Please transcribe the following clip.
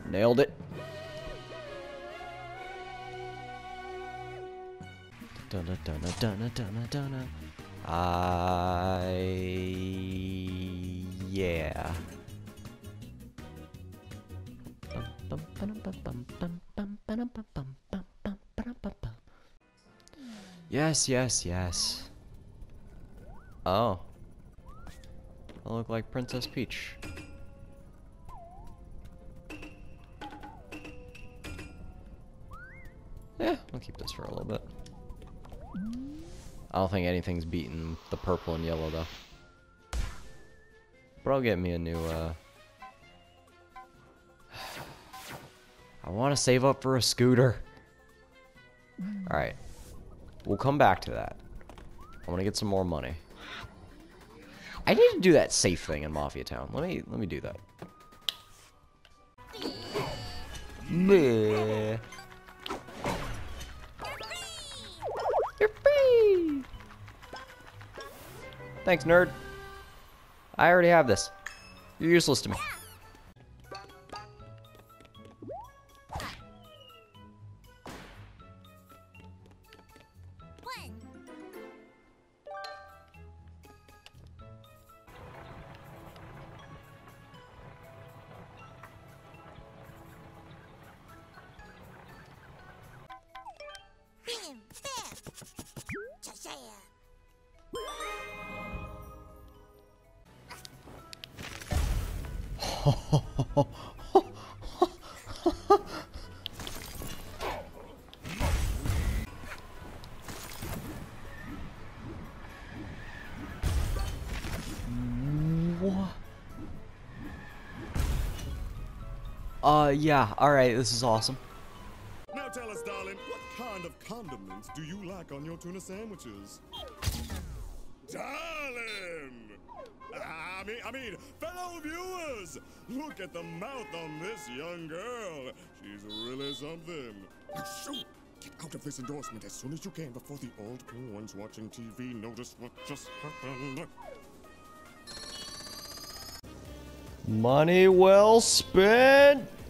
Nailed it. Dunna, dunna, dunna, dunna, dunna. Yeah. Yes, yes, yes. Oh. I look like Princess Peach. Yeah, I'll keep this for a little bit. I don't think anything's beating the purple and yellow though. But I'll get me a new, I want to save up for a scooter. Alright. We'll come back to that. I want to get some more money. I need to do that safe thing in Mafia Town. Let me do that. Meh. You're free! Thanks, nerd. I already have this. You're useless to me. Yeah, alright, this is awesome. Now tell us, darling, what kind of condiments do you like on your tuna sandwiches? Darling! I mean, fellow viewers, look at the mouth on this young girl. She's really something. Shoot! Get out of this endorsement as soon as you can before the old cool ones watching TV notice what just happened. Money well spent.